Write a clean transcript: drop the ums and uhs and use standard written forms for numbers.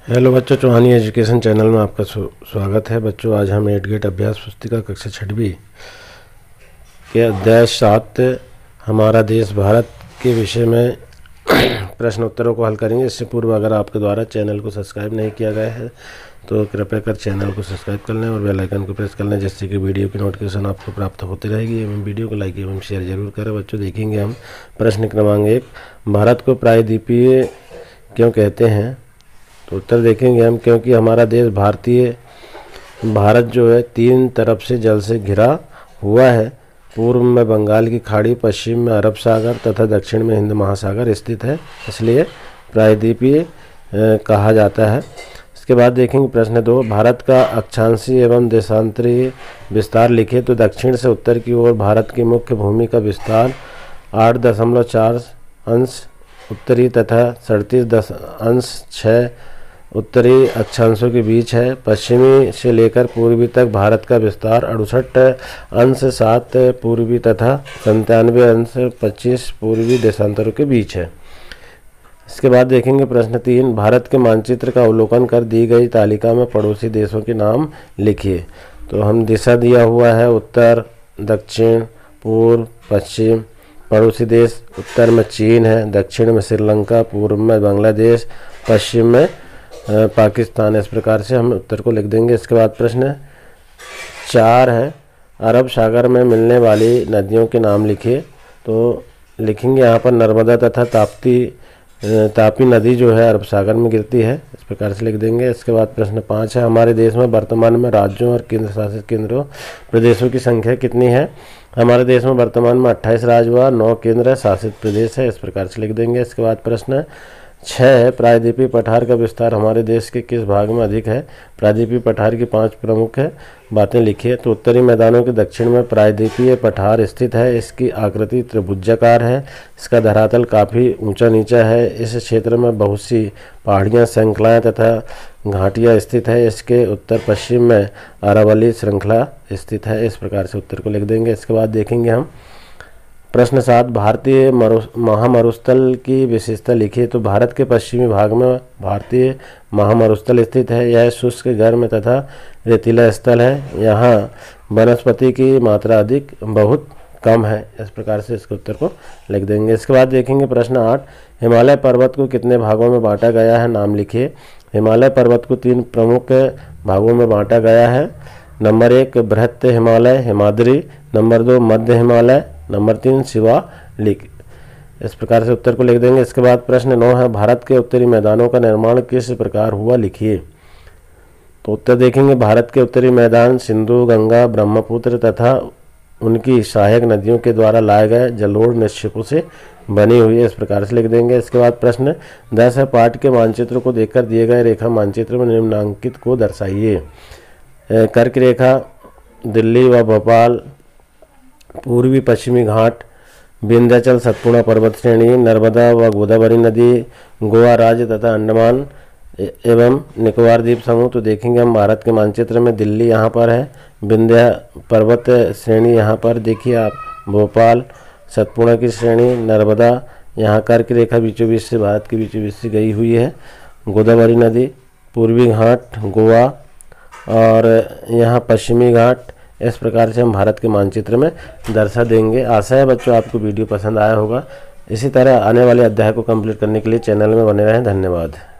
Hello बच्चों, चौहानी education channel में आपका स्वागत है। बच्चों, आज हम 8 गेट अभ्यास पुस्तिका कक्षा 6वीं के अध्याय 7 हमारा देश भारत के विषय में प्रश्न उत्तरों को हल करेंगे। इससे पूर्व अगर आपके द्वारा चैनल को सब्सक्राइब नहीं किया गया है तो कृपया कर चैनल को सब्सक्राइब कर लें और बेल आइकन को प्रेस कर लें, जिससे कि वीडियो की नोटिफिकेशन आपको प्राप्त होती रहेगी। एवं वीडियो को लाइक एवं शेयर जरूर करें। बच्चों, देखेंगे हम प्रश्न क्रमांक 1, भारत को प्रायद्वीपीय क्यों कहते हैं? तो उत्तर देखेंगे हम, क्योंकि हमारा देश भारत जो है 3 तरफ से जल से घिरा हुआ है। पूर्व में बंगाल की खाड़ी, पश्चिम में अरब सागर तथा दक्षिण में हिंद महासागर स्थित है, इसलिए प्रायद्वीपीय कहा जाता है। इसके बाद देखेंगे प्रश्न 2, भारत का अक्षांशीय एवं देशांतरीय विस्तार लिखे। तो दक्षिण से उत्तर की ओर भारत की मुख्य भूमि का विस्तार 8.4 अंश उत्तरी तथा 37.6 उत्तरी अक्षांशों के बीच है। पश्चिमी से लेकर पूर्वी तक भारत का विस्तार 68.7 पूर्वी तथा 97.25 पूर्वी देशांतरों के बीच है। इसके बाद देखेंगे प्रश्न 3, भारत के मानचित्र का अवलोकन कर दी गई तालिका में पड़ोसी देशों के नाम लिखिए। तो हम दिशा दिया हुआ है उत्तर, दक्षिण, पूर्व, पश्चिम। पड़ोसी देश उत्तर में चीन है, दक्षिण में श्रीलंका, पूर्व में बांग्लादेश, पश्चिम में पाकिस्तान। इस प्रकार से हम उत्तर को लिख देंगे। इसके बाद प्रश्न 4 है, अरब सागर में मिलने वाली नदियों के नाम लिखिए। तो लिखेंगे यहाँ पर नर्मदा तथा तापी नदी जो है अरब सागर में गिरती है, इस प्रकार से लिख देंगे। इसके बाद प्रश्न 5 है, हमारे देश में वर्तमान में राज्यों और केंद्र शासित केंद्रों प्रदेशों की संख्या कितनी है? हमारे देश में वर्तमान में 28 राज्य व 9 केंद्र शासित प्रदेश है, इस प्रकार से लिख देंगे। इसके बाद प्रश्न 6 है, प्रायद्वीपीय पठार का विस्तार हमारे देश के किस भाग में अधिक है? प्रायद्वीपीय पठार की 5 प्रमुख बातें लिखिए। तो उत्तरी मैदानों के दक्षिण में प्रायद्वीपीय पठार स्थित है। इसकी आकृति त्रिभुजाकार है। इसका धरातल काफ़ी ऊंचा नीचा है। इस क्षेत्र में बहुत सी पहाड़ियाँ, श्रृंखलाएँ तथा घाटियाँ स्थित है। इसके उत्तर पश्चिम में अरावली श्रृंखला स्थित है। इस प्रकार से उत्तर को लिख देंगे। इसके बाद देखेंगे हम प्रश्न 7, भारतीय महामरुस्थल की विशेषता लिखिए। तो भारत के पश्चिमी भाग में भारतीय महामरुस्थल स्थित है। यह शुष्क, गर्म तथा रेतीला स्थल है। यहाँ वनस्पति की मात्रा बहुत कम है। इस प्रकार से इसके उत्तर को लिख देंगे। इसके बाद देखेंगे प्रश्न 8, हिमालय पर्वत को कितने भागों में बांटा गया है? नाम लिखिए। हिमालय पर्वत को 3 प्रमुख भागों में बांटा गया है। नंबर 1 बृहत हिमालय हिमाद्री, नंबर 2 मध्य हिमालय, नंबर 3 शिवालिक। इस प्रकार से उत्तर को लिख देंगे। इसके बाद प्रश्न 9 है, भारत के उत्तरी मैदानों का निर्माण किस प्रकार हुआ? लिखिए। तो उत्तर देखेंगे, भारत के उत्तरी मैदान सिंधु, गंगा, ब्रह्मपुत्र तथा उनकी सहायक नदियों के द्वारा लाए गए जलोढ़ निक्षेपों से बनी हुई है। इस प्रकार से लिख देंगे। इसके बाद प्रश्न 10 है, पाठ के मानचित्र को देखकर दिए गए रेखा मानचित्र में निम्नांकित को दर्शाइए। कर्क रेखा दिल्ली व भोपाल, पूर्वी पश्चिमी घाट, विंध्याचल सतपुड़ा पर्वत श्रेणी, नर्मदा व गोदावरी नदी, गोवा राज्य तथा अंडमान एवं निकोबार द्वीप समूह। तो देखेंगे हम भारत के मानचित्र में दिल्ली यहाँ पर है, विंध्या पर्वत श्रेणी यहाँ पर देखिए आप, भोपाल सतपुड़ा की श्रेणी, नर्मदा यहाँ कर्क रेखा बीचों बीच से भारत के बीचों बीच से गई हुई है, गोदावरी नदी, पूर्वी घाट गोवा और यहाँ पश्चिमी घाट। इस प्रकार से हम भारत के मानचित्र में दर्शा देंगे। आशा है बच्चों आपको वीडियो पसंद आया होगा। इसी तरह आने वाले अध्याय को कंप्लीट करने के लिए चैनल में बने रहें। धन्यवाद।